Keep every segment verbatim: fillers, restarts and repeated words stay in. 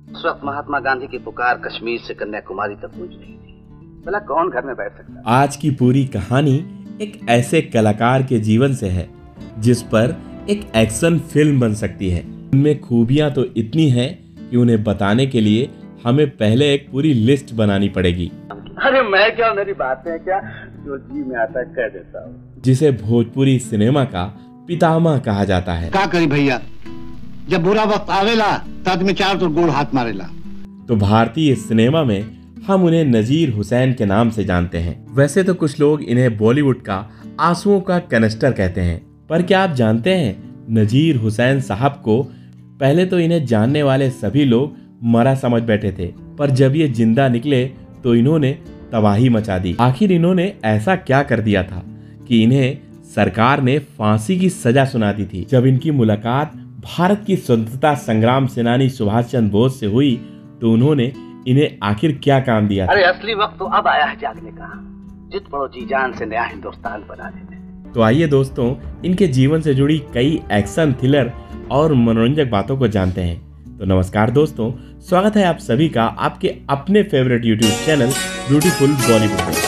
उस वक्त महात्मा गांधी की पुकार कश्मीर से कन्याकुमारी तक पहुंच रही थी। भला कौन घर में बैठ सकता? आज की पूरी कहानी एक ऐसे कलाकार के जीवन से है जिस पर एक एक्शन फिल्म बन सकती है। उनमें खूबियां तो इतनी हैं कि उन्हें बताने के लिए हमें पहले एक पूरी लिस्ट बनानी पड़ेगी। अरे मैं क्या, मेरी बातें क्या, जो जी में आता है कह देता हूँ। जिसे भोजपुरी सिनेमा का पितामह कहा जाता है। क्या करी भैया, जब बुरा वक्त आवेला तो आदमी चार तो गोल हाथ मारेला। तो भारतीय सिनेमा में हम उन्हें नजीर हुसैन के नाम से जानते हैं। वैसे तो कुछ लोग इन्हें बॉलीवुड का आंसुओं का कैनिस्टर कहते हैं, पर क्या आप जानते हैं नजीर हुसैन साहब को पहले तो इन्हें जानने वाले सभी लोग मरा समझ बैठे थे, पर जब ये जिंदा निकले तो इन्होंने तबाही मचा दी। आखिर इन्होंने ऐसा क्या कर दिया था कि इन्हें सरकार ने फांसी की सजा सुना दी थी। जब इनकी मुलाकात भारत की स्वतंत्रता संग्राम सेनानी सुभाष चंद्र बोस से हुई तो उन्होंने इन्हें आखिर क्या काम दिया था? अरे असली वक्त तो अब आया है जागने का, जित पड़ो जी जान से नया हिंदुस्तान बना देते। तो आइए दोस्तों, इनके जीवन से जुड़ी कई एक्शन थ्रिलर और मनोरंजक बातों को जानते हैं। तो नमस्कार दोस्तों, स्वागत है आप सभी का आपके अपने favourite YouTube channel beautiful Bollywood में।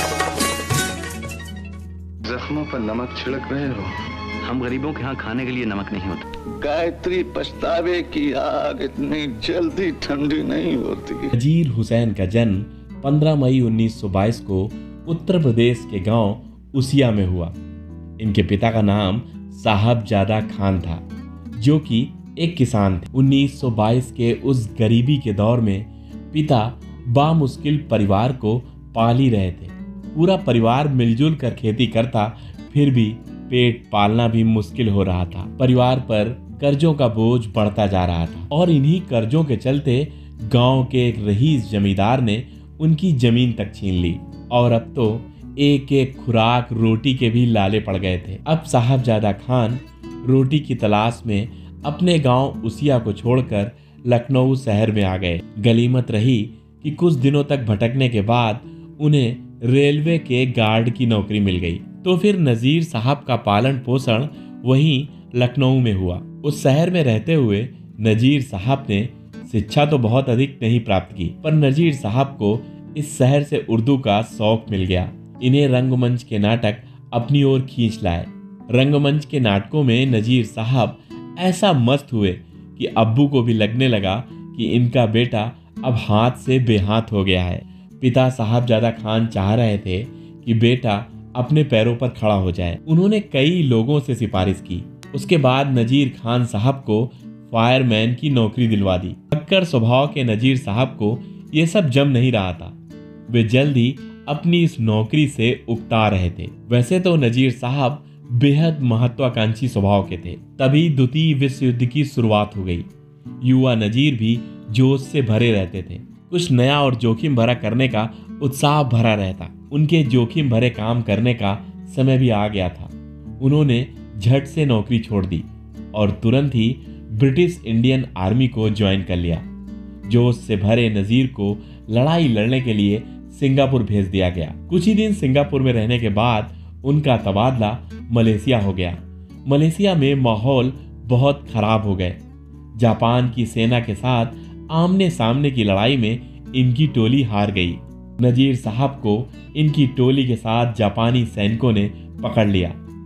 जख्मों पर नमक छिड़क रहे हो? हम गरीबों के यहाँ खाने के लिए नमक नहीं होता। गायत्री पछतावे की आग इतनी जल्दी ठंडी नहीं होती। नजीर हुसैन का जन्म पंद्रह मई उन्नीस सौ बाईस को उत्तर प्रदेश के गांव उसिया में हुआ। इनके पिता का नाम साहबजादा खान था, जो कि एक किसान थे। उन्नीस सौ बाईस के उस गरीबी के दौर में पिता बामुश्किल परिवार को पाल ही रहे थे। पूरा परिवार मिलजुल कर खेती करता, फिर भी पेट पालना भी मुश्किल हो रहा था। परिवार पर कर्जों का बोझ बढ़ता जा रहा था और इन्हीं कर्जों के चलते गांव के एक रईस जमींदार ने उनकी जमीन तक छीन ली और अब तो एक एक खुराक रोटी के भी लाले पड़ गए थे। अब साहबजादा खान रोटी की तलाश में अपने गांव उसिया को छोड़कर लखनऊ शहर में आ गए। गनीमत रही कि कुछ दिनों तक भटकने के बाद उन्हें रेलवे के गार्ड की नौकरी मिल गई। तो फिर नजीर साहब का पालन पोषण वहीं लखनऊ में हुआ। उस शहर में रहते हुए नजीर साहब ने शिक्षा तो बहुत अधिक नहीं प्राप्त की, पर नजीर साहब को इस शहर से उर्दू का शौक मिल गया। इन्हें रंगमंच के नाटक अपनी ओर खींच लाए। रंगमंच के नाटकों में नजीर साहब ऐसा मस्त हुए कि अब्बू को भी लगने लगा कि इनका बेटा अब हाथ से बेहाथ हो गया है। पिता साहबजादा खान चाह रहे थे कि बेटा अपने पैरों पर खड़ा हो जाए। उन्होंने कई लोगों से सिफारिश की। उसके बाद नजीर खान साहब को फायरमैन की नौकरी दिलवा दी। टक्कर स्वभाव के नजीर साहब को यह सब जम नहीं रहा था। वे जल्द ही अपनी इस नौकरी से उकता रहे थे। वैसे तो नजीर साहब बेहद महत्वाकांक्षी स्वभाव के थे। तभी द्वितीय विश्व युद्ध की शुरुआत हो गई। युवा नजीर भी जोश से भरे रहते थे। कुछ नया और जोखिम भरा करने का उत्साह भरा रहता। उनके जोखिम भरे काम करने का समय भी आ गया था। उन्होंने झट से नौकरी छोड़ दी और तुरंत ही ब्रिटिश इंडियन आर्मी को ज्वाइन कर लिया। जोश से भरे नजीर को लड़ाई लड़ने के लिए सिंगापुर भेज दिया गया। कुछ ही दिन सिंगापुर में रहने के बाद उनका तबादला मलेशिया हो गया। मलेशिया में माहौल बहुत खराब हो गए। जापान की सेना के साथ आमने सामने की लड़ाई में इनकी टोली हार गई। नजीर साहब को इनकी टोली के साथ जापानी सैनिकों ने पकड़ लिया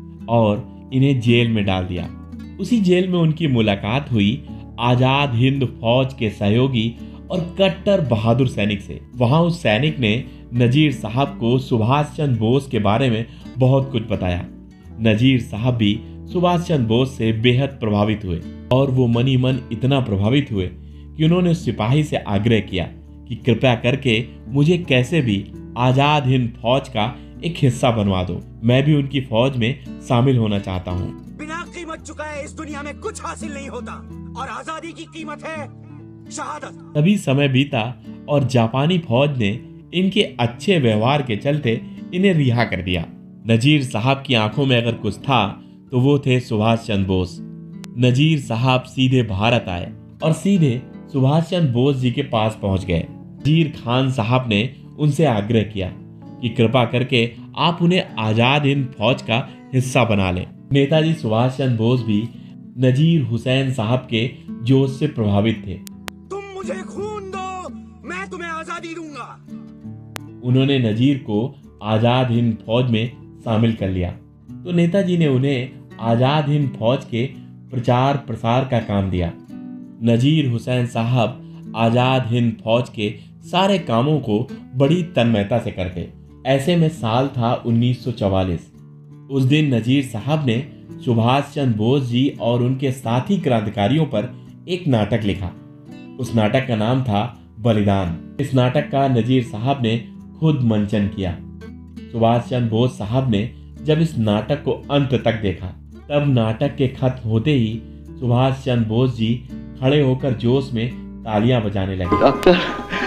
और इन्हें जेल में डाल दिया। उसी जेल में उनकी मुलाकात हुई आजाद हिंद फौज के सहयोगी और कट्टर बहादुर सैनिक से। वहां उस सैनिक ने नजीर साहब को सुभाष चंद्र बोस के बारे में बहुत कुछ बताया। नजीर साहब भी सुभाष चंद्र बोस से बेहद प्रभावित हुए और वो मनी मन इतना प्रभावित हुए कि उन्होंने उस सिपाही से आग्रह किया कि कृपया करके मुझे कैसे भी आजाद हिंद फौज का एक हिस्सा बनवा दो। मैं भी उनकी फौज में शामिल होना चाहता हूँ। बिना कीमत चुकाए इस दुनिया में कुछ हासिल नहीं होता और आजादी की कीमत है शहादत। तभी समय बीता और जापानी फौज ने इनके अच्छे व्यवहार के चलते इन्हें रिहा कर दिया। नजीर साहब की आंखों में अगर कुछ था तो वो थे सुभाष चंद्र बोस। नजीर साहब सीधे भारत आए और सीधे सुभाष चंद्र बोस जी के पास पहुंच गए। नजीर खान साहब ने उनसे आग्रह किया कि कृपा करके आप उन्हें आजाद हिंद फौज का हिस्सा बना लें। नेताजी सुभाष चंद्र बोस भी नजीर हुसैन साहब के जोश से प्रभावित थे। तुम मुझे खून दो, मैं तुम्हें आजादी दूंगा। उन्होंने नजीर को आजाद हिंद फौज में शामिल कर लिया तो नेताजी ने उन्हें आजाद हिंद फौज के प्रचार प्रसार का काम दिया। नजीर हुसैन साहब आजाद हिंद फौज के सारे कामों को बड़ी तन्मयता से करते। ऐसे में साल था उन्नीस सौ चौवालीस। उस दिन नजीर साहब ने सुभाष चंद्र बोस जी और उनके साथी क्रांतिकारियों पर एक नाटक लिखा। उस नाटक का नाम था बलिदान। इस नाटक का नजीर साहब ने खुद मंचन किया। सुभाष चंद्र बोस साहब ने जब इस नाटक को अंत तक देखा तब नाटक के खत्म होते ही सुभाष चंद्र बोस जी खड़े होकर जोश में तालियां बजाने लगे। डॉक्टर,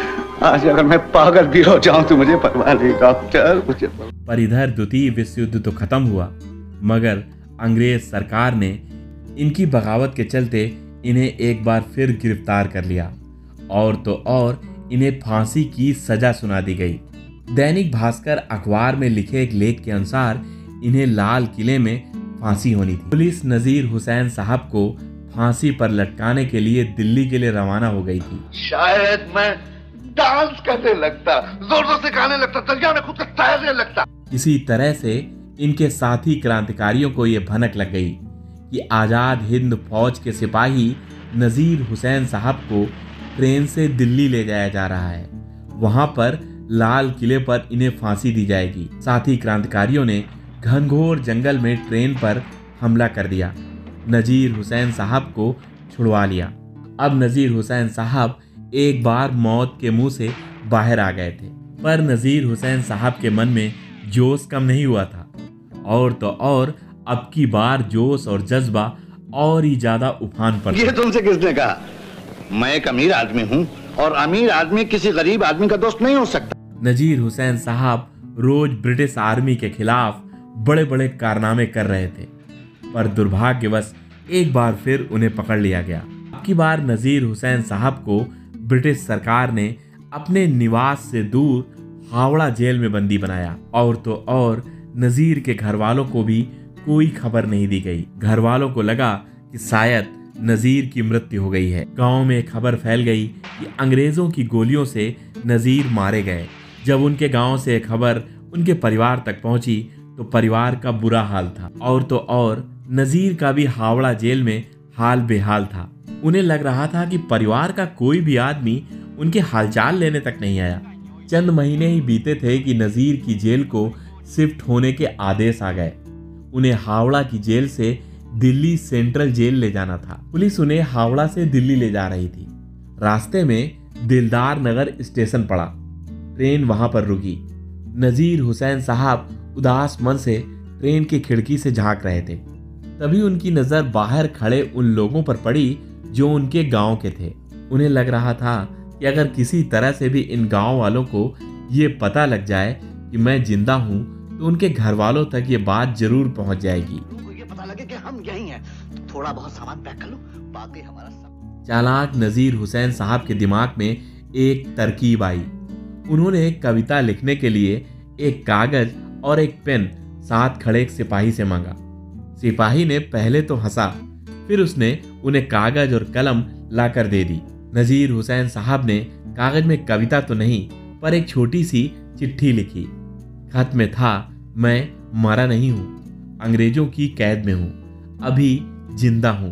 आज अगर मैं पागल भी हो जाऊं तो मुझे परवाह नहीं डॉक्टर, मुझे। पर इधर द्वितीय विश्व युद्ध तो खत्म हुआ मगर अंग्रेज सरकार ने इनकी बगावत के चलते इन्हें एक बार फिर गिरफ्तार कर लिया और तो और इन्हें फांसी की सजा सुना दी गई। दैनिक भास्कर अखबार में लिखे एक लेख के अनुसार इन्हें लाल किले में फांसी होनी थी। पुलिस नजीर हुसैन साहब को फांसी पर लटकाने के लिए दिल्ली के लिए रवाना हो गई थी। शायद मैं डांस करने लगता, जोर जोर से गाने लगता, तलिया में खुद का तैरने लगता। इसी तरह से इनके साथी क्रांतिकारियों को यह भनक लग गई कि आजाद हिंद फौज के सिपाही नजीर हुसैन साहब को ट्रेन से दिल्ली ले जाया जा रहा है। वहां पर लाल किले पर इन्हें फांसी दी जाएगी। साथी क्रांतिकारियों ने घनघोर जंगल में ट्रेन पर हमला कर दिया। नजीर हुसैन साहब को छुड़वा लिया। अब नजीर हुसैन साहब एक बार मौत के मुंह से बाहर आ गए थे, पर नजीर हुसैन साहब के मन में जोश कम नहीं हुआ था और तो और अब की बार जोश और जज्बा और ही ज्यादा उफान पर। ये तुमसे किसने कहा? मैं एक अमीर आदमी हूँ और अमीर आदमी किसी गरीब आदमी का दोस्त नहीं हो सकता। नजीर हुसैन साहब रोज ब्रिटिश आर्मी के खिलाफ बड़े बड़े कारनामे कर रहे थे, पर दुर्भाग्यवश एक बार फिर उन्हें पकड़ लिया गया। अब की बार नजीर हुसैन साहब को ब्रिटिश सरकार ने अपने निवास से दूर हावड़ा जेल में बंदी बनाया और तो और नजीर के घर वालों को भी कोई खबर नहीं दी गई। घर वालों को लगा कि शायद नजीर की मृत्यु हो गई है। गांव में खबर फैल गई कि अंग्रेजों की गोलियों से नजीर मारे गए। जब उनके गांव से खबर उनके परिवार तक पहुंची तो परिवार का बुरा हाल था और तो और नजीर का भी हावड़ा जेल में हाल बेहाल था। उन्हें लग रहा था कि परिवार का कोई भी आदमी उनके हालचाल लेने तक नहीं आया। चंद महीने ही बीते थे कि नजीर की जेल को शिफ्ट होने के आदेश आ गए। उन्हें हावड़ा की जेल से दिल्ली सेंट्रल जेल ले जाना था। पुलिस उन्हें हावड़ा से दिल्ली ले जा रही थी। रास्ते में दिलदार नगर स्टेशन पड़ा। ट्रेन वहां पर रुकी। नजीर हुसैन साहब उदास मन से ट्रेन की खिड़की से झांक रहे थे। तभी उनकी नजर बाहर खड़े उन लोगों पर पड़ी जो उनके गांव के थे। उन्हें लग रहा था कि अगर किसी तरह से भी इन गांव वालों को ये पता लग जाए कि मैं जिंदा हूं तो उनके घर वालों तक ये बात जरूर पहुंच जाएगी। ये पता लगे कि हम यहीं हैं, तो थोड़ा बहुत सामान पैक कर लो, बाकी हमारा सब। चालाक नजीर हुसैन साहब के दिमाग में एक तरकीब आई। उन्होंने एक कविता लिखने के लिए एक कागज और एक पेन साथ खड़े एक सिपाही से मांगा। सिपाही ने पहले तो हंसा, फिर उसने उन्हें कागज और कलम लाकर दे दी। नजीर हुसैन साहब ने कागज में कविता तो नहीं पर एक छोटी सी चिट्ठी लिखी। खत में था, मैं मरा नहीं हूँ, अंग्रेजों की कैद में हूँ, अभी जिंदा हूँ।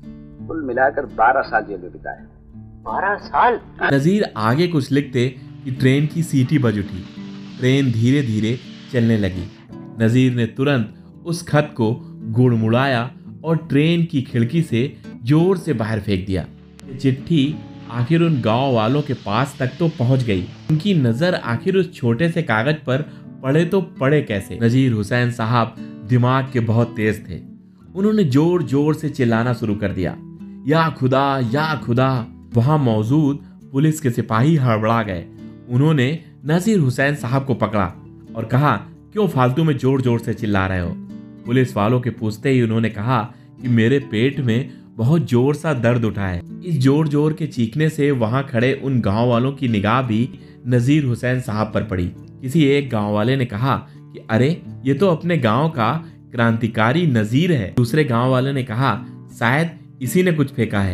कुल मिलाकर बारह साल जेल में बिताए। बारह साल? नजीर आगे कुछ लिखते कि ट्रेन की सीटी बज उठी। ट्रेन धीरे धीरे चलने लगी। नजीर ने तुरंत उस खत को गुड़मुड़ाया और ट्रेन की खिड़की से जोर से बाहर फेंक दिया। चिट्ठी आखिर उन गांव वालों के पास तक तो पहुंच गई। उनकी नजर आखिर उस छोटे से कागज पर पड़े तो पड़े कैसे। नजीर हुसैन साहब दिमाग के बहुत तेज थे। उन्होंने जोर जोर से चिल्लाना शुरू कर दिया, या खुदा या खुदा। वहां मौजूद पुलिस के सिपाही हड़बड़ा गए। उन्होंने नजीर हुसैन साहब को पकड़ा और कहा, क्यों फालतू में जोर जोर से चिल्ला रहे हो। पुलिस वालों के पूछते ही उन्होंने कहा कि मेरे पेट में बहुत जोर सा दर्द उठा है। इस जोर जोर के चीखने से वहां खड़े उन गांव वालों की निगाह भी नजीर हुसैन साहब पर पड़ी। किसी एक गांव वाले ने कहा कि अरे ये तो अपने गांव का क्रांतिकारी नजीर है। दूसरे गांव वाले ने कहा शायद इसी ने कुछ फेंका है।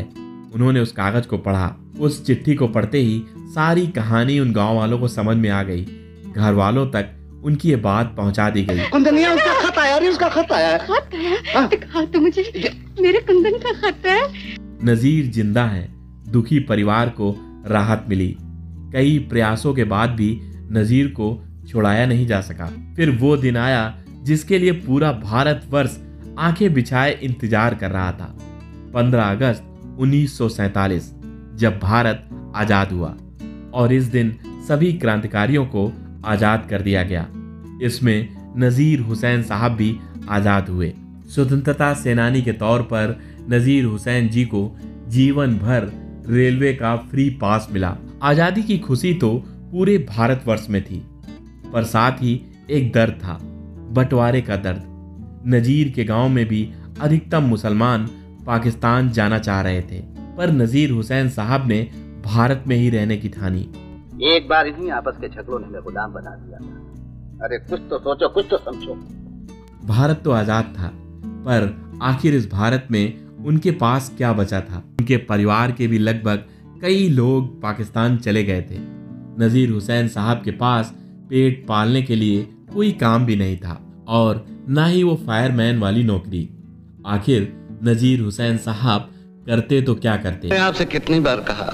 उन्होंने उस कागज को पढ़ा। उस चिट्ठी को पढ़ते ही सारी कहानी उन गांव वालों को समझ में आ गई। घर वालों तक उनकी ये बात पहुंचा दी गई। कुंदनिया, उसका खत आया रे, उसका खत आया है। खत आया? दिखा तो मुझे, मेरे कुंदन का खत है। नजीर जिंदा है। दुखी परिवार को राहत मिली। कई प्रयासों के बाद भी नजीर को छुड़ाया नहीं जा सका। फिर वो दिन आया जिसके लिए पूरा भारतवर्ष आंखें बिछाए इंतजार कर रहा था। पंद्रह अगस्त उन्नीस सौ सैतालीस, जब भारत आजाद हुआ और इस दिन सभी क्रांतिकारियों को आजाद कर दिया गया। इसमें नजीर हुसैन साहब भी आजाद हुए। स्वतंत्रता सेनानी के तौर पर नजीर हुसैन जी को जीवन भर रेलवे का फ्री पास मिला। आजादी की खुशी तो पूरे भारतवर्ष में थी, पर साथ ही एक दर्द था, बंटवारे का दर्द। नजीर के गांव में भी अधिकतम मुसलमान पाकिस्तान जाना चाह रहे थे, पर नजीर हुसैन साहब ने भारत में ही रहने की ठानी। एक बार इन्हीं आपस के झगड़ों ने हमें गुलाम बना दिया था। अरे कुछ तो सोचो, कुछ तो समझो। भारत तो आजाद था, पर आखिर इस भारत में उनके पास क्या बचा था? उनके परिवार के भी लगभग कई लोग पाकिस्तान चले गए थे। नजीर हुसैन साहब के पास पेट पालने के लिए कोई काम भी नहीं था और ना ही वो फायरमैन वाली नौकरी। आखिर नजीर हुसैन साहब करते तो क्या करते? मैं आपसे कितनी बार कहा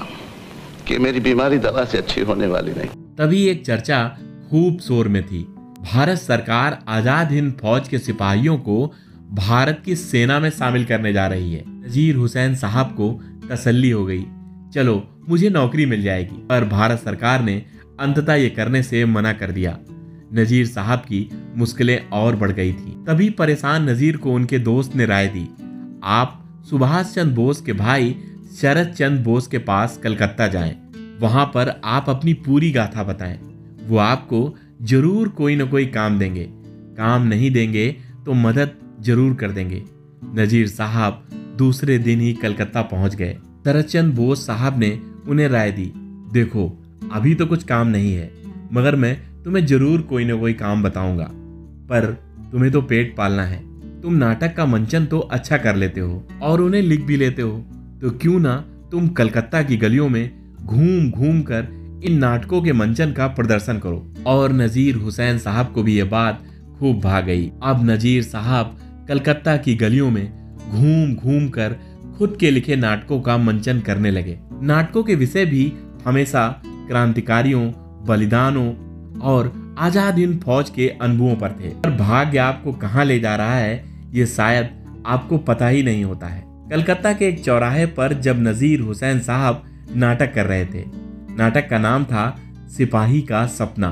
कि मेरी बीमारी दवा से अच्छी होने वाली नहीं। तभी एक चर्चा खूब शोर में थी। भारत सरकार आजाद हिंद फौज के सिपाहियों को भारत की सेना में शामिल करने जा रही है। नजीर हुसैन साहब को तसल्ली हो गई, चलो मुझे नौकरी मिल जाएगी। पर भारत सरकार ने अंततः ये करने से मना कर दिया। नजीर साहब की मुश्किलें और बढ़ गई थी। तभी परेशान नजीर को उनके दोस्त ने राय दी, आप सुभाष चंद्र बोस के भाई शरद चंद्र बोस के पास कलकत्ता जाएं। वहां पर आप अपनी पूरी गाथा बताएं। वो आपको जरूर कोई न कोई काम देंगे। काम नहीं देंगे तो मदद जरूर कर देंगे। नजीर साहब दूसरे दिन ही कलकत्ता पहुंच गए। शरद चंद्र बोस साहब ने उन्हें राय दी, देखो अभी तो कुछ काम नहीं है, मगर मैं तुम्हें जरूर कोई न कोई काम बताऊंगा। पर तुम्हें तो पेट पालना है। तुम नाटक का मंचन तो अच्छा कर लेते हो और उन्हें लिख भी लेते हो, तो क्यों ना तुम कलकत्ता की गलियों में घूम घूम कर इन नाटकों के मंचन का प्रदर्शन करो। और नजीर हुसैन साहब को भी यह बात खूब भा गई। अब नजीर साहब कलकत्ता की गलियों में घूम घूम कर खुद के लिखे नाटकों का मंचन करने लगे। नाटकों के विषय भी हमेशा क्रांतिकारियों, बलिदानों और आजाद हिंद फौज के अनुभवों पर थे। पर भाग्य आपको कहां ले जा रहा है ये शायद आपको पता ही नहीं होता है। कलकत्ता के एक चौराहे पर जब नजीर हुसैन साहब नाटक कर रहे थे, नाटक का नाम था सिपाही का सपना,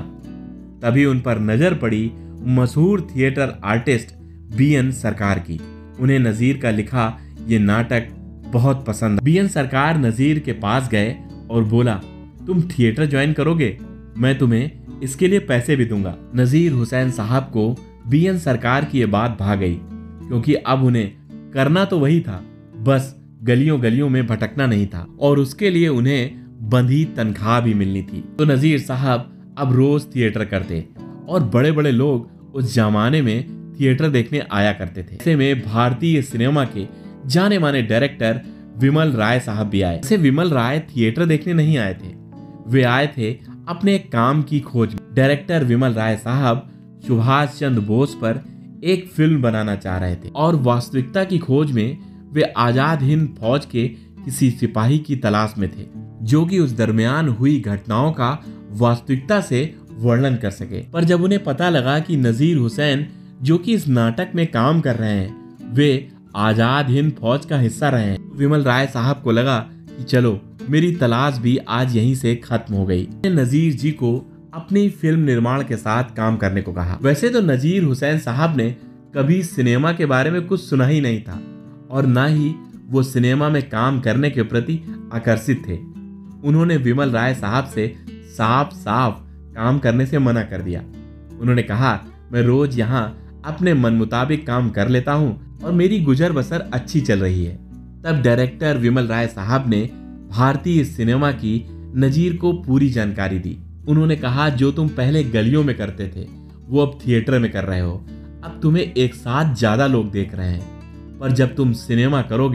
तभी उन पर नजर पड़ी मशहूर थिएटर आर्टिस्ट बी एन सरकार की। उन्हें नजीर का लिखा ये नाटक बहुत पसंद। बी एन सरकार नजीर के पास गए और बोला, तुम थिएटर ज्वाइन करोगे? मैं तुम्हें इसके लिए पैसे भी दूंगा। नजीर हुसैन साहब को बी एन सरकार की ये बात भा गई, क्योंकि अब उन्हें करना तो वही था, बस गलियों गलियों में भटकना नहीं था और उसके लिए उन्हें बंधी तनख्वाह भी मिलनी थी। तो नजीर साहब अब रोज थिएटर करते और बड़े बड़े लोग उस जमाने में थिएटर देखने आया करते थे। ऐसे में भारतीय सिनेमा के जाने माने डायरेक्टर विमल राय साहब भी आए। ऐसे विमल राय थिएटर देखने नहीं आए थे, वे आए थे अपने काम की खोज में। डायरेक्टर विमल राय साहब सुभाष चंद्र बोस पर एक फिल्म बनाना चाह रहे थे और वास्तविकता की खोज में वे आजाद हिंद फौज के किसी सिपाही की तलाश में थे, जो कि उस दरमियान हुई घटनाओं का वास्तविकता से वर्णन कर सके। पर जब उन्हें पता लगा कि नजीर हुसैन जो कि इस नाटक में काम कर रहे हैं वे आजाद हिंद फौज का हिस्सा रहे हैं, विमल राय साहब को लगा कि चलो मेरी तलाश भी आज यहीं से खत्म हो गई। नजीर जी को अपनी फिल्म निर्माण के साथ काम करने को कहा। वैसे तो नजीर हुसैन साहब ने कभी सिनेमा के बारे में कुछ सुना ही नहीं था और ना ही वो सिनेमा में काम करने के प्रति आकर्षित थे। उन्होंने विमल राय साहब से साफ साफ काम करने से मना कर दिया। उन्होंने कहा, मैं रोज यहाँ अपने मन मुताबिक काम कर लेता हूँ और मेरी गुजर बसर अच्छी चल रही है। तब डायरेक्टर विमल राय साहब ने भारतीय सिनेमा की नजीर को पूरी जानकारी दी। उन्होंने कहा, जो तुम पहले गलियों में करते थे वो अब थिएटर में कर रहे हो। अब तुम्हें एक साथ ज्यादा लोग देख रहे हैं, पर जब तुम सिनेमा करोगे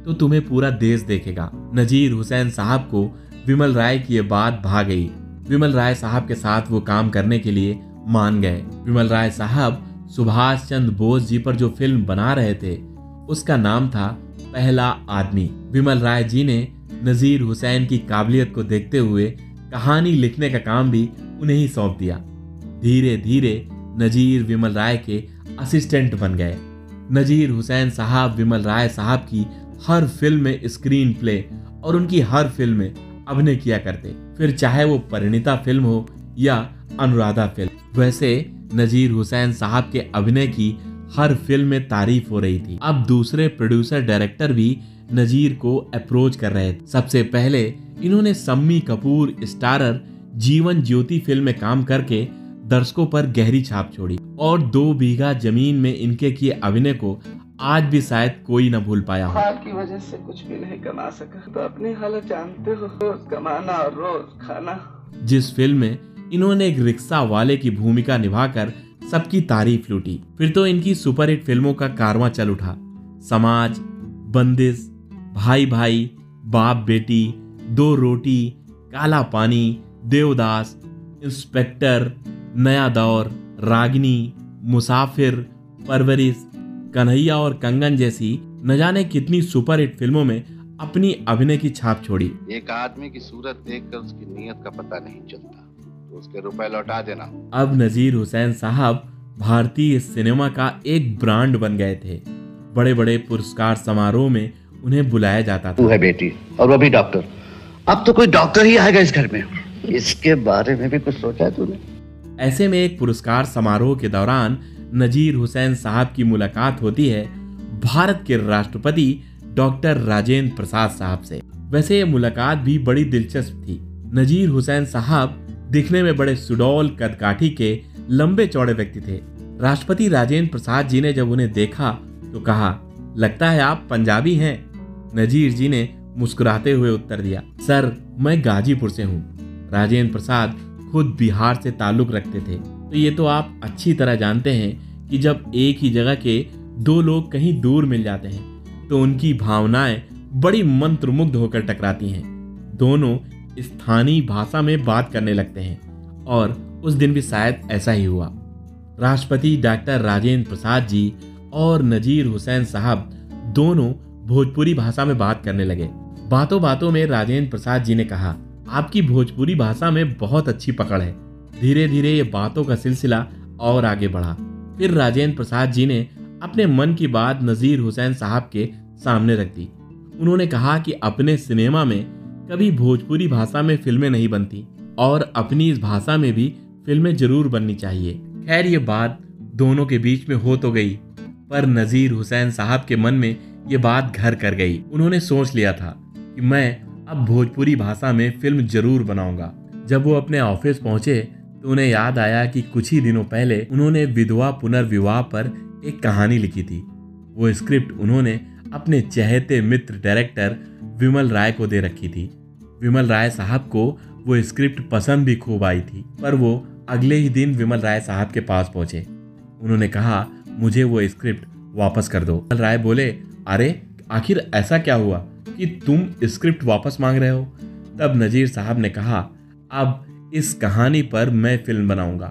तो तुम्हें पूरा देश देखेगा। नजीर हुसैन साहब को विमल राय की ये बात भा गई। विमल राय साहब के साथ वो काम करने के लिए मान गए। विमल राय साहब सुभाष चंद्र बोस जी पर जो फिल्म बना रहे थे उसका नाम था पहला आदमी। विमल राय जी ने नजीर हुसैन की काबिलियत को देखते हुए कहानी लिखने का काम भी उन्हें ही सौंप दिया। धीरे धीरे नजीर विमल राय के असिस्टेंट बन गए। नजीर हुसैन साहब विमल राय साहब की हर फिल्म में स्क्रीन प्ले और उनकी हर फिल्म में अभिनय किया करते, फिर चाहे वो परिणीता फिल्म हो या अनुराधा फिल्म। वैसे नजीर हुसैन साहब के अभिनय की हर फिल्म में तारीफ हो रही थी। अब दूसरे प्रोड्यूसर डायरेक्टर भी नजीर को अप्रोच कर रहे थे। सबसे पहले इन्होंने सम्मी कपूर स्टारर जीवन ज्योति फिल्म में काम करके दर्शकों पर गहरी छाप छोड़ी और दो बीघा जमीन में इनके किए अभिनय को आज भी शायद कोई न भूल पाया हो। की वजह से कुछ भी नहीं कमा सका तो अपनी हालत जानते हो, रोज कमाना और रोज खाना। जिस फिल्म में इन्होंने एक रिक्शा वाले की भूमिका निभाकर सबकी तारीफ लूटी। फिर तो इनकी सुपरहिट फिल्मों का कारवां चल उठा। समाज, बंदिश, भाई भाई, बाप बेटी, दो रोटी, काला पानी, देवदास, इंस्पेक्टर, नया दौर, रागिनी, मुसाफिर, परवरिश, कन्हैया और कंगन जैसी न जाने कितनी सुपरहिट फिल्मों में अपनी अभिनय की छाप छोड़ी। एक आदमी की सूरत देखकर उसकी नीयत का पता नहीं चलता, तो उसके रुपए लौटा देना। अब नजीर हुसैन साहब भारतीय सिनेमा का एक ब्रांड बन गए थे। बड़े बड़े पुरस्कार समारोह में उन्हें बुलाया जाता था। तू है बेटी और वो भी डॉक्टर। अब तो कोई डॉक्टर ही आएगा इस घर में। इसके बारे में भी कुछ सोचा तूने? ऐसे में एक पुरस्कार समारोह के दौरान नजीर हुसैन साहब की मुलाकात होती है भारत के राष्ट्रपति डॉक्टर राजेंद्र प्रसाद साहब से। वैसे ये मुलाकात भी बड़ी दिलचस्प थी। नजीर हुसैन साहब दिखने में बड़े सुडौल कदकाठी के लंबे चौड़े व्यक्ति थे। राष्ट्रपति राजेंद्र प्रसाद जी ने जब उन्हें देखा तो कहा, लगता है आप पंजाबी हैं। नजीर जी ने मुस्कुराते हुए उत्तर दिया, सर मैं गाजीपुर से हूँ। राजेंद्र प्रसाद खुद बिहार से ताल्लुक रखते थे, तो ये तो आप अच्छी तरह जानते हैं कि जब एक ही जगह के दो लोग कहीं दूर मिल जाते हैं तो उनकी भावनाएं बड़ी मंत्रमुग्ध होकर टकराती हैं। दोनों स्थानीय भाषा में बात करने लगते हैं और उस दिन भी शायद ऐसा ही हुआ। राष्ट्रपति डॉक्टर राजेंद्र प्रसाद जी और नजीर हुसैन साहब दोनों भोजपुरी भाषा में बात करने लगे। बातों बातों में राजेंद्र प्रसाद जी ने कहा, आपकी भोजपुरी भाषा में बहुत अच्छी पकड़ है। धीरे धीरे ये बातों का सिलसिला और आगे बढ़ा। फिर राजेंद्र प्रसाद जी ने अपने मन की बात नजीर हुसैन साहब के सामने रख दी। उन्होंने कहा कि अपने सिनेमा में कभी भोजपुरी भाषा में फिल्में नहीं बनती और अपनी इस भाषा में भी फिल्में जरूर बननी चाहिए। खैर ये बात दोनों के बीच में हो तो गई, पर नजीर हुसैन साहब के मन में ये बात घर कर गई। उन्होंने सोच लिया था कि मैं अब भोजपुरी भाषा में फिल्म जरूर बनाऊंगा। जब वो अपने ऑफिस पहुंचे तो उन्हें याद आया कि कुछ ही दिनों पहले उन्होंने विधवा पुनर्विवाह पर एक कहानी लिखी थी। वो स्क्रिप्ट उन्होंने अपने चहेते मित्र डायरेक्टर विमल राय को दे रखी थी। विमल राय साहब को वो स्क्रिप्ट पसंद भी खूब आई थी, पर वो अगले ही दिन विमल राय साहब के पास पहुंचे। उन्होंने कहा, मुझे वो स्क्रिप्ट वापस कर दो। विमल राय बोले, अरे आखिर ऐसा क्या हुआ कि तुम स्क्रिप्ट वापस मांग रहे हो? तब नजीर साहब ने कहा, अब इस कहानी पर मैं फिल्म बनाऊंगा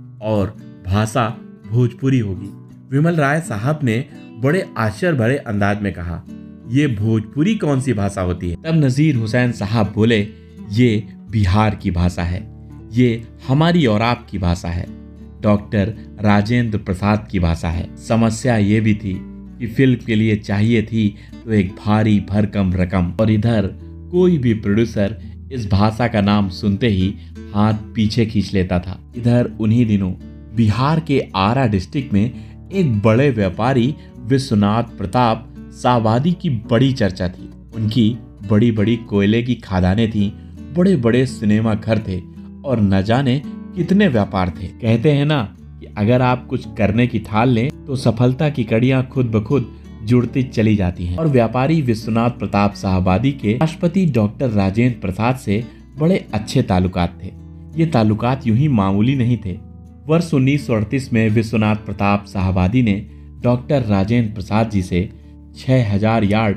और भाषा भोजपुरी होगी। विमल राय साहब ने बड़े आश्चर्य भरे अंदाज में कहा, ये भोजपुरी कौन सी भाषा होती है? तब नजीर हुसैन साहब बोले, ये बिहार की भाषा है, ये हमारी और आपकी भाषा है, डॉक्टर राजेंद्र प्रसाद की भाषा है। समस्या ये भी थी कि फिल्म के लिए चाहिए थी तो एक भारी भरकम रकम, और इधर कोई भी प्रोड्यूसर इस भाषा का नाम सुनते ही हाथ पीछे खींच लेता था। इधर उन्हीं दिनों बिहार के आरा डिस्ट्रिक्ट में एक बड़े व्यापारी विश्वनाथ प्रताप शाहबादी की बड़ी चर्चा थी। उनकी बड़ी बड़ी कोयले की खदानें थी, बड़े बड़े सिनेमा घर थे और न जाने कितने व्यापार थे। कहते हैं ना कि अगर आप कुछ करने की ठान लें तो सफलता की कड़ियां खुद ब खुद जुड़ती चली जाती हैं। और व्यापारी विश्वनाथ प्रताप शाहबादी के राष्ट्रपति डॉक्टर राजेंद्र प्रसाद से बड़े अच्छे ताल्लुकात थे। ये ताल्लुकात यूं ही मामूली नहीं थे। वर्ष उन्नीस सौ अड़तीस में विश्वनाथ प्रताप शाहबादी ने डॉक्टर राजेंद्र प्रसाद जी से छह हजार यार्ड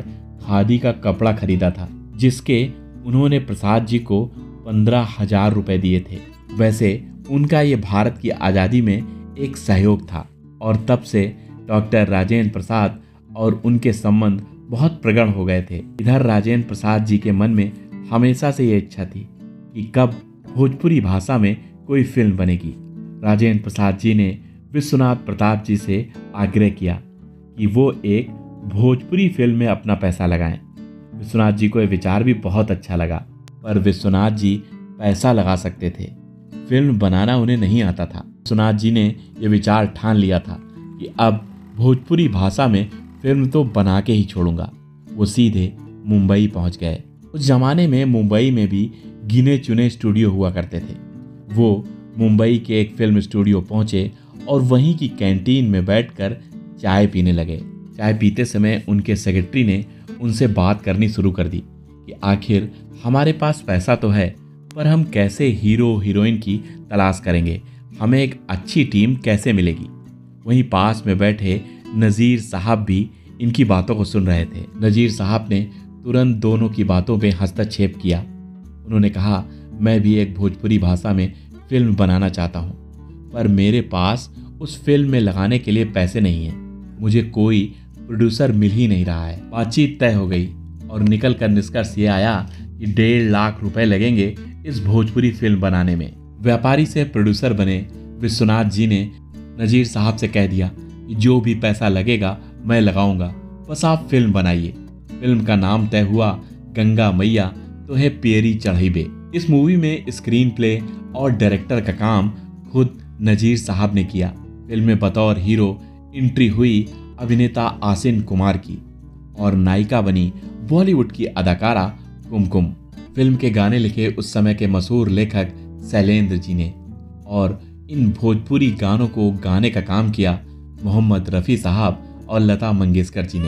खादी का कपड़ा खरीदा था, जिसके उन्होंने प्रसाद जी को पंद्रह हजार रुपए दिए थे। वैसे उनका ये भारत की आज़ादी में एक सहयोग था और तब से डॉक्टर राजेंद्र प्रसाद और उनके संबंध बहुत प्रगाढ़ हो गए थे। इधर राजेंद्र प्रसाद जी के मन में हमेशा से ये इच्छा थी कि कब भोजपुरी भाषा में कोई फिल्म बनेगी। राजेंद्र प्रसाद जी ने विश्वनाथ प्रताप जी से आग्रह किया कि वो एक भोजपुरी फिल्म में अपना पैसा लगाएं। विश्वनाथ जी को यह विचार भी बहुत अच्छा लगा, पर विश्वनाथ जी पैसा लगा सकते थे, फिल्म बनाना उन्हें नहीं आता था। विश्वनाथ जी ने यह विचार ठान लिया था कि अब भोजपुरी भाषा में फिल्म तो बना के ही छोड़ूंगा। वो सीधे मुंबई पहुंच गए। उस जमाने में मुंबई में भी गिने चुने स्टूडियो हुआ करते थे। वो मुंबई के एक फिल्म स्टूडियो पहुंचे और वहीं की कैंटीन में बैठकर चाय पीने लगे। चाय पीते समय उनके सेक्रेटरी ने उनसे बात करनी शुरू कर दी कि आखिर हमारे पास पैसा तो है, पर हम कैसे हीरो हीरोइन की तलाश करेंगे, हमें एक अच्छी टीम कैसे मिलेगी। वहीं पास में बैठे नज़ीर साहब भी इनकी बातों को सुन रहे थे। नज़ीर साहब ने तुरंत दोनों की बातों में हस्तक्षेप किया। उन्होंने कहा, मैं भी एक भोजपुरी भाषा में फिल्म बनाना चाहता हूँ, पर मेरे पास उस फिल्म में लगाने के लिए पैसे नहीं हैं। मुझे कोई प्रोड्यूसर मिल ही नहीं रहा है। बातचीत तय हो गई और निकल कर निष्कर्ष ये आया कि डेढ़ लाख रुपए लगेंगे इस भोजपुरी फिल्म बनाने में। व्यापारी से प्रोड्यूसर बने विश्वनाथ जी ने नज़ीर साहब से कह दिया कि जो भी पैसा लगेगा मैं लगाऊंगा, बस आप फिल्म बनाइए। फिल्म का नाम तय हुआ गंगा मैया तो है पेरी चढ़ाइबे। इस मूवी में स्क्रीन प्ले और डायरेक्टर का काम खुद नज़ीर साहब ने किया। फिल्म में बतौर हीरो एंट्री हुई अभिनेता आसिन कुमार की और नायिका बनी बॉलीवुड की अदाकारा कुमकुम। फिल्म के गाने लिखे उस समय के मशहूर लेखक शैलेंद्र जी ने और इन भोजपुरी गानों को गाने का काम किया मोहम्मद रफ़ी साहब और लता मंगेशकर जी ने।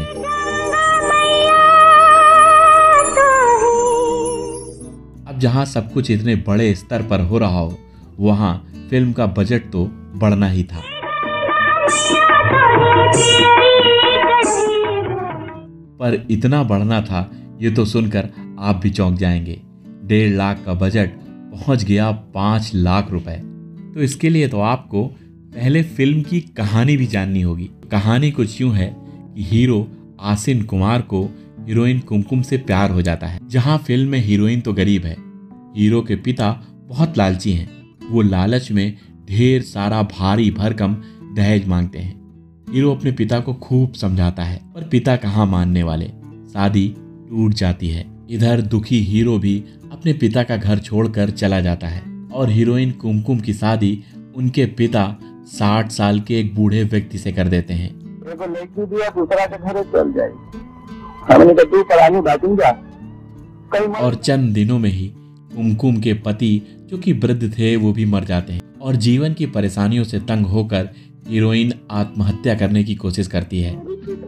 अब जहां सब कुछ इतने बड़े स्तर पर हो रहा हो, वहां फिल्म का बजट तो बढ़ना ही था। पर इतना बढ़ना था ये तो सुनकर आप भी चौंक जाएंगे। डेढ़ लाख का बजट पहुंच गया पाँच लाख रुपए। तो इसके लिए तो आपको पहले फिल्म की कहानी भी जाननी होगी। कहानी कुछ यूं है कि हीरो आसिन कुमार को हीरोइन कुमकुम से प्यार हो जाता है। जहां फिल्म में हीरोइन तो गरीब है, हीरो के पिता बहुत लालची हैं। वो लालच में ढेर सारा भारी भरकम दहेज मांगते हैं। हीरो अपने पिता को खूब समझाता है, पर पिता कहाँ मानने वाले। शादी टूट जाती है। इधर दुखी हीरो भी अपने पिता का घर छोड़कर चला जाता है और हीरोइन कुमकुम की शादी उनके पिता साठ साल के एक बूढ़े व्यक्ति से कर देते हैं। और चंद दिनों में ही कुमकुम के पति जो कि वृद्ध थे वो भी मर जाते हैं और जीवन की परेशानियों से तंग होकर हीरोइन आत्महत्या करने की कोशिश करती है।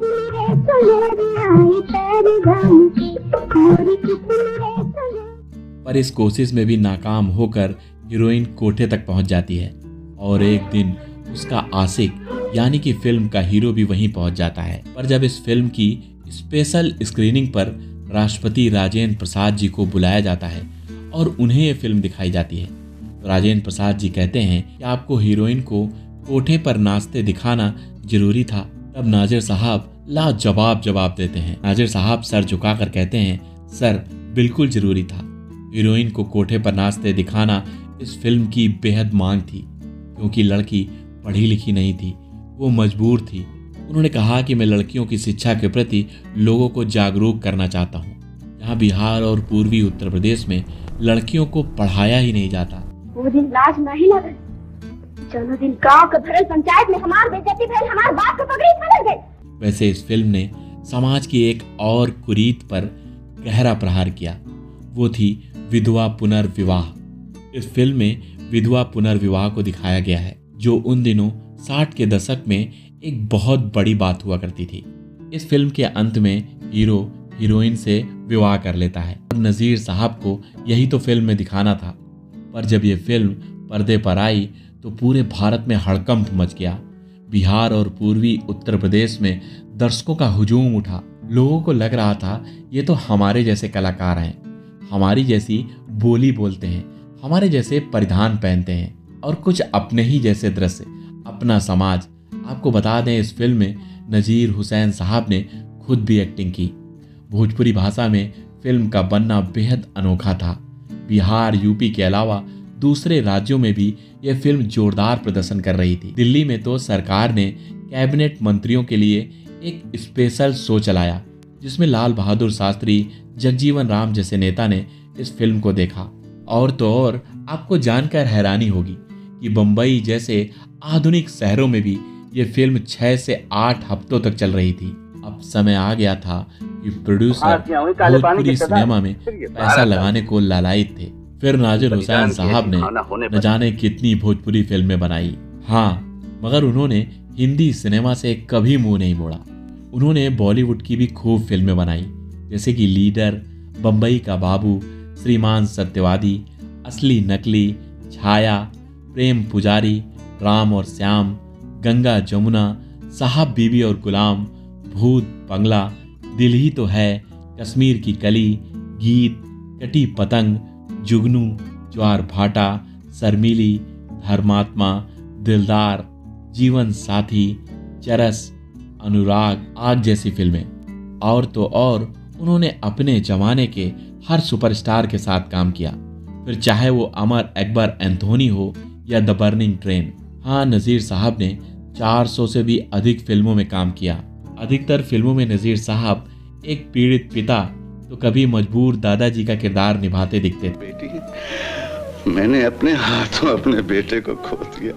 पर इस कोशिश में भी नाकाम होकर हीरोइन कोठे तक पहुंच जाती है और एक दिन उसका आशिक यानी कि फिल्म का हीरो भी वहीं पहुंच जाता है। पर जब इस फिल्म की स्पेशल स्क्रीनिंग पर राष्ट्रपति राजेंद्र प्रसाद जी को बुलाया जाता है और उन्हें ये फिल्म दिखाई जाती है, तो राजेंद्र प्रसाद जी कहते हैं कि आपको हीरोइन को कोठे पर नाचते दिखाना जरूरी था। तब नाजिर साहब लाजवाब जवाब देते हैं। नाजिर साहब सर झुकाकर कहते हैं, सर बिल्कुल जरूरी था। हीरोइन को कोठे पर नाचते दिखाना इस फिल्म की बेहद मांग थी, क्योंकि लड़की पढ़ी लिखी नहीं थी, वो मजबूर थी। उन्होंने कहा कि मैं लड़कियों की शिक्षा के प्रति लोगों को जागरूक करना चाहता हूँ। यहाँ बिहार और पूर्वी उत्तर प्रदेश में लड़कियों को पढ़ाया ही नहीं जाता। वो दिन लाज नहीं लगे, चलो दिन गांव के भरल पंचायत में हमार बेइज्जती भइल, हमार बाप के पगड़ी बदल गई। वैसे इस फिल्म ने समाज की एक और कुरीत पर गहरा प्रहार किया, वो थी विधवा पुनर्विवाह। इस फिल्म में विधवा पुनर्विवाह को दिखाया गया है, जो उन दिनों साठ के दशक में एक बहुत बड़ी बात हुआ करती थी। इस फिल्म के अंत में हीरो हीरोइन से विवाह कर लेता है और नज़ीर साहब को यही तो फिल्म में दिखाना था। पर जब ये फिल्म पर्दे पर आई तो पूरे भारत में हड़कंप मच गया। बिहार और पूर्वी उत्तर प्रदेश में दर्शकों का हुजूम उठा लोगों को लग रहा था ये तो हमारे जैसे कलाकार हैं, हमारी जैसी बोली बोलते हैं, हमारे जैसे परिधान पहनते हैं और कुछ अपने ही जैसे दृश्य, अपना समाज। आपको बता दें, इस फिल्म में नज़ीर हुसैन साहब ने खुद भी एक्टिंग की। भोजपुरी भाषा में फिल्म का बनना बेहद अनोखा था। बिहार, यूपी के अलावा दूसरे राज्यों में भी यह फिल्म जोरदार प्रदर्शन कर रही थी। दिल्ली में तो सरकार ने कैबिनेट मंत्रियों के लिए एक स्पेशल शो चलाया, जिसमें लाल बहादुर शास्त्री, जगजीवन राम जैसे नेता ने इस फिल्म को देखा। और तो और आपको जानकर हैरानी होगी कि बम्बई जैसे आधुनिक शहरों में भी ये फिल्म छह से आठ हफ्तों तक चल रही थी। अब समय आ गया था कि प्रोड्यूसर भोजपुरी सिनेमा में पैसा लगाने को लालायित थे। फिर नाजिर हुसैन साहब ने न जाने कितनी भोजपुरी फिल्में बनाई। हाँ, मगर उन्होंने हिंदी सिनेमा से कभी मुंह नहीं मोड़ा। उन्होंने बॉलीवुड की भी खूब फिल्में बनाई, जैसे कि लीडर, बम्बई का बाबू, श्रीमान सत्यवादी, असली नकली, छाया, प्रेम पुजारी, राम और श्याम, गंगा जमुना, साहब बीबी और गुलाम, भूत बंगला, दिल ही तो है, कश्मीर की कली, गीत, कटी पतंग, जुगनू, ज्वार भाटा, शर्मीली, धर्मात्मा, दिलदार, जीवन साथी, चरस, अनुराग, आग जैसी फिल्में। और तो और उन्होंने अपने जमाने के हर सुपरस्टार के साथ काम किया, फिर चाहे वो अमर अकबर एंथोनी हो या द बर्निंग ट्रेन। हाँ, नज़ीर साहब ने चार सौ से भी अधिक फिल्मों में काम किया। अधिकतर फिल्मों में नज़ीर साहब एक पीड़ित पिता तो कभी मजबूर दादाजी का किरदार निभाते दिखते थे। बेटी, मैंने अपने हाथों अपने बेटे को खो दिया।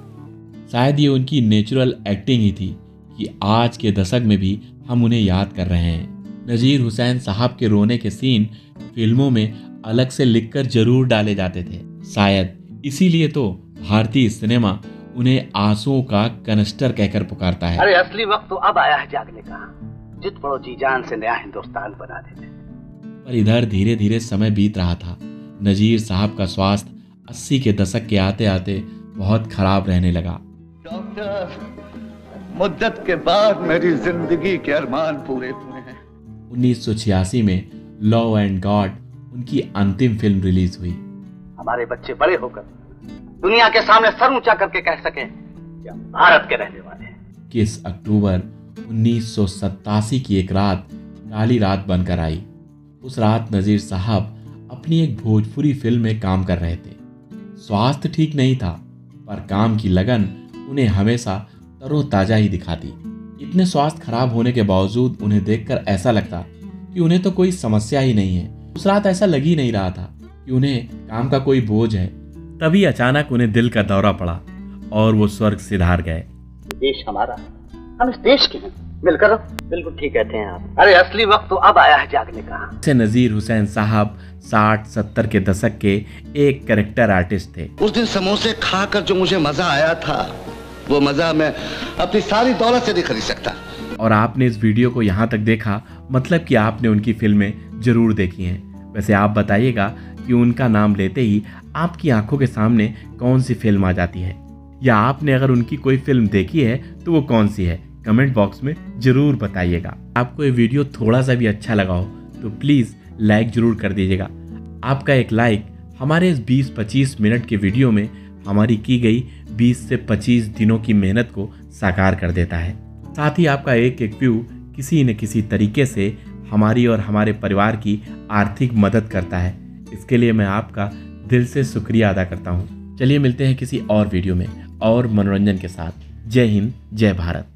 शायद ये उनकी नेचुरल एक्टिंग ही थी कि आज के दशक में भी हम उन्हें याद कर रहे हैं। नज़ीर हुसैन साहब के रोने के सीन फिल्मों में अलग से लिखकर जरूर डाले जाते थे। शायद इसीलिए तो भारतीय सिनेमा उन्हें आंसुओं का कनस्टर कहकर पुकारता है। अरे असली वक्त तो अब आया है जागने का, जित पड़ो जी जान से नया हिंदुस्तान बना देते। पर इधर धीरे धीरे समय बीत रहा था। नज़ीर साहब का स्वास्थ्य अस्सी के दशक के आते आते बहुत खराब रहने लगा। डॉक्टर, मुद्दत के बाद मेरी जिंदगी के अरमान पूरे हुए हैं। उन्नीस सौ छियासी में लव एंड गॉड उनकी अंतिम फिल्म रिलीज हुई। हमारे बच्चे बड़े होकर दुनिया के सामने सर ऊंचा करके कह सकें कि हम भारत के रहने वाले हैं। इक्कीस अक्टूबर उन्नीस सौ सत्तासी की एक रात काली रात बनकर आई। उस रात नज़ीर साहब अपनी एक भोजपुरी फिल्म में काम कर रहे थे। स्वास्थ्य ठीक नहीं था, पर काम की लगन उन्हें हमेशा तरोताजा ही दिखाती। इतने स्वास्थ्य खराब होने के बावजूद उन्हें देखकर ऐसा लगता कि उन्हें तो कोई समस्या ही नहीं है। उस रात ऐसा लग ही नहीं रहा था कि उन्हें काम का कोई बोझ है। तभी अचानक उन्हें दिल का दौरा पड़ा और वो स्वर्ग सिधार गए। देश हमारा, हम इस देश के हैं, मिलकर रहो। बिल्कुल ठीक कहते हैं आप। अरे असली वक्त तो अब आया है जागने का। से नज़ीर हुसैन साहब साठ सत्तर के दशक के एक कैरेक्टर आर्टिस्ट थे। उस दिन समोसे खाकर जो मुझे मजा आया था, वो मजा मैं अपनी सारी दौलत से नहीं खरीद सकता। और आपने इस वीडियो को यहाँ तक देखा, मतलब कि आपने उनकी फिल्में जरूर देखी हैं। वैसे आप बताइएगा कि उनका नाम लेते ही आपकी आंखों के सामने कौन सी फिल्म आ जाती है, या आपने अगर उनकी कोई फिल्म देखी है तो वो कौन सी है, कमेंट बॉक्स में जरूर बताइएगा। आपको ये वीडियो थोड़ा सा भी अच्छा लगा हो तो प्लीज़ लाइक जरूर कर दीजिएगा। आपका एक लाइक हमारे इस बीस पच्चीस मिनट के वीडियो में हमारी की गई बीस से पच्चीस दिनों की मेहनत को साकार कर देता है। साथ ही आपका एक एक व्यू किसी न किसी तरीके से हमारी और हमारे परिवार की आर्थिक मदद करता है। इसके लिए मैं आपका दिल से शुक्रिया अदा करता हूँ। चलिए मिलते हैं किसी और वीडियो में और मनोरंजन के साथ। जय हिंद, जय भारत।